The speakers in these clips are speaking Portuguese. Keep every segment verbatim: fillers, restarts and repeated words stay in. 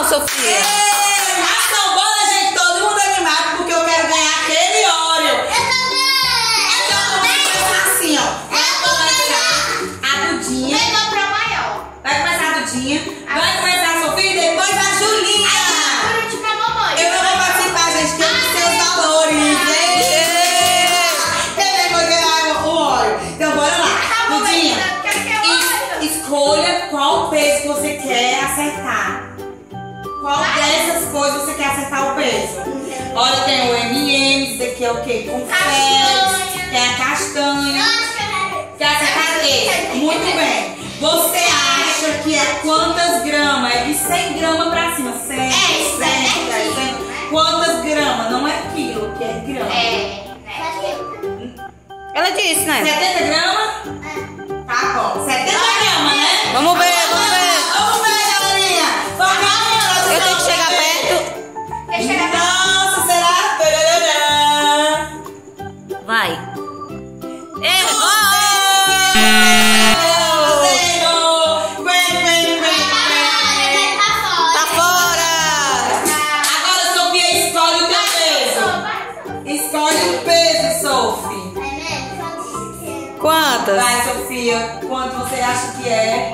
Sofia. Ei, ação, bora, gente. Todo mundo animado porque eu quero ganhar aquele óleo. Eu também. Então, vamos começar assim, ó. Vai começar a Dudinha. Pegou pra maior. Vai começar a Dudinha. Vai começar a Sofia e depois a Julinha. Por último, a mamãe. Eu não vou participar, gente, porque eu não sei os valores. Eu vou ganhar o óleo. Então, bora lá. Dudinha, es- escolha qual peso que você quer acertar. Qual dessas coisas você quer acertar o peso? Olha, tem o M e M's, aqui é o quê? Confete, tem a castanha. Quer acertar esse? Muito bem. Você acha que é quantas gramas? É de cem gramas pra cima. cem, isso é cem, quilo, cem. né? Quantas gramas? Não é quilo, que é grama. É, né? Ela disse, né? setenta gramas? Tá bom. setenta gramas, né? Vamos ver, vamos ver. Vamos ver, galerinha. Vamos ver. Eu tenho que chegar perto. Quer chegar pra Nossa, será? Tarará. Vai. Errou! Zero. Vem, vem, vem, vem. Tá fora! Agora, Sofia, escolhe o teu peso. Escolhe o peso, Sophie. Quantas? Vai, Sofia. Quanto você acha que é?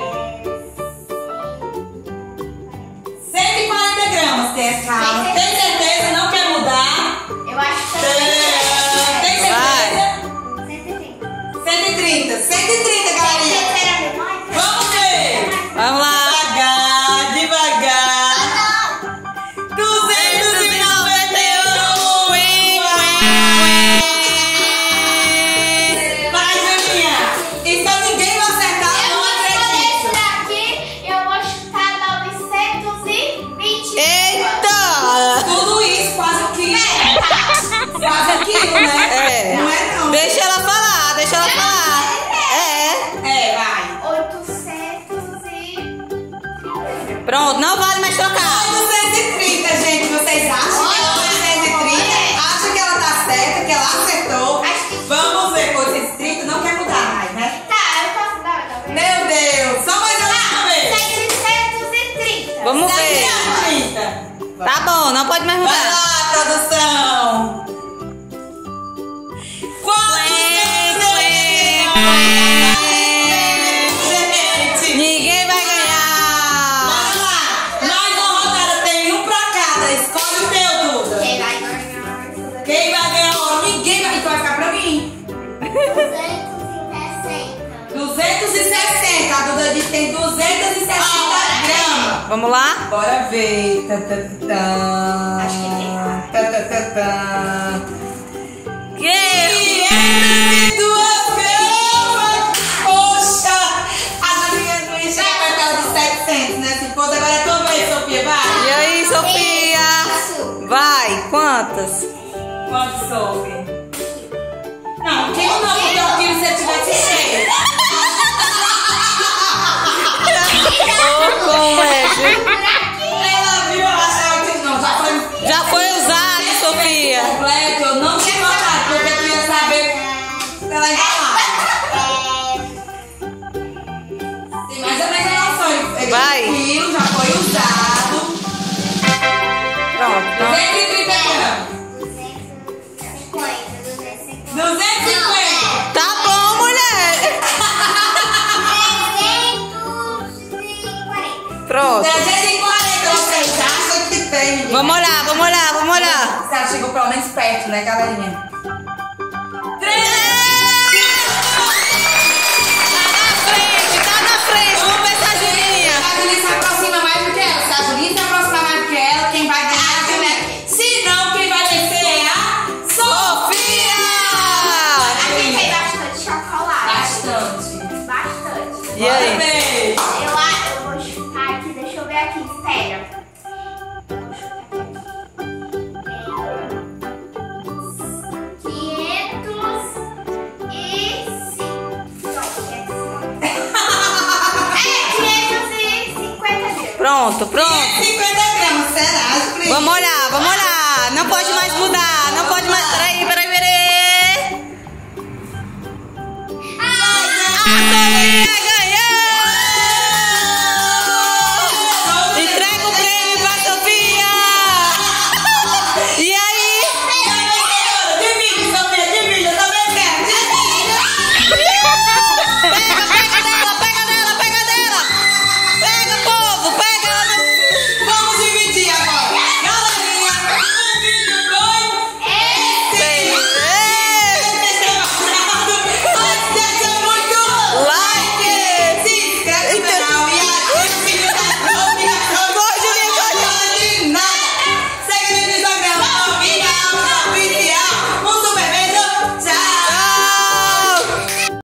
cento e quarenta gramas, tem calma. Tem certeza? Não quer mudar? Eu acho que Tem certeza? cento e trinta. cento e trinta, galerinha. Vamos ver. Vamos lá. Devagar, devagar. duzentos e noventa e um. Vai, Julinha. Então ninguém vai acertar, eu não acredito. eu vou chutar novecentos e vinte. Eita! Tudo isso quase o quilo. Quase o quilo, né? É. Não é não. Deixa ela falar, deixa ela falar. É. É, vai. oitocentos e... Pronto, não vale mais trocar. oitocentos e trinta, gente. Vocês acham que é oitocentos e trinta? Acham que ela tá certa, que ela acertou? Acho que- Vamos ver, oitocentos e trinta não quer mudar mais, né? Tá, eu posso dar outra vez? Meu Deus, só mais uma vez. setecentos e trinta. Vamos ver. trinta. Tá bom, não pode mais Vai mudar. lá, produção. Gente, Ninguém vai ganhar. bora lá. Mais uma rodada, tem um pra cada. Escolhe o teu, Duda. Quem vai ganhar? Quem vai ganhar o Ninguém vai. Então vai ficar pra mim. duzentos e sessenta. A Duda disse que tem duzentos e sessenta gramas. Vamos lá? Bora ver. Tá, tá, tá. Acho que tem mais. Tá, tá, tá, tá. Que? quinhentos e duas gramas. Poxa. A Julinha não ia chegar pra casa de setecentos, né? Se fosse agora é tua vez, Sofia. E Vai. aí, Sofia? Vai, quantas? Quanto, Sofia? Não, quilo não, porque o quilo se eu tivesse cheio. Ô, como é, gente? Ela viu, ela achava que não. Já foi Já foi usado, Sofia. completo. Eu não tinha notado, porque eu queria saber se ela ia falar. Tem mais ou menos a noção. Vai. O quilo já foi usado. Pronto, então. duzentos e trinta gramas. duzentos e cinquenta. Tá bom, mulher. Pronto. trezentos e quarenta, vocês acham que tem? Ninguém? Vamos olhar, vamos olhar, vamos olhar. Você chegou pelo menos perto, né, galerinha? Tá na frente, tá na frente. Vamos ver se a Julinha. A Julinha se aproxima mais do que ela. Se a Julinha se aproximar mais do que ela, quem vai ganhar é a Julinha. Se não, quem vai vencer é a Sofia! Aqui tem bastante chocolate. Bastante. Bastante. E aí? Bora ver. Eu, a- eu vou chutar aqui, deixa eu ver aqui, espera. Eu vou chutar aqui. quinhentos e cinco. É, quinhentos e cinquenta gramas. Pronto, pronto. cinquenta gramas, será, Julinha? Vamos olhar, vamos olhar. Não pode mais mudar, não pode mais. Peraí, peraí, peraí. Ah, Ah,